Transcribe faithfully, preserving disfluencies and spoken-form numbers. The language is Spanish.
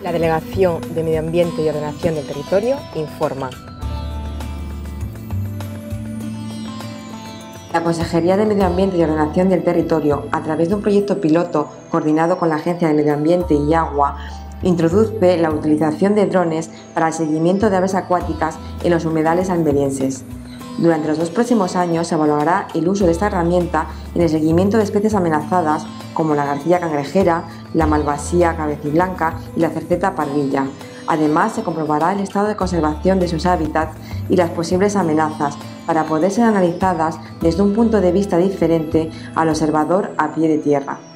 La Delegación de Medio Ambiente y Ordenación del Territorio informa. La Consejería de Medio Ambiente y Ordenación del Territorio, a través de un proyecto piloto coordinado con la Agencia de Medio Ambiente y Agua, introduce la utilización de drones para el seguimiento de aves acuáticas en los humedales almerienses. Durante los dos próximos años se evaluará el uso de esta herramienta en el seguimiento de especies amenazadas como la garcilla cangrejera, la malvasía cabeciblanca y la cerceta parrilla. Además, se comprobará el estado de conservación de sus hábitats y las posibles amenazas para poder ser analizadas desde un punto de vista diferente al observador a pie de tierra.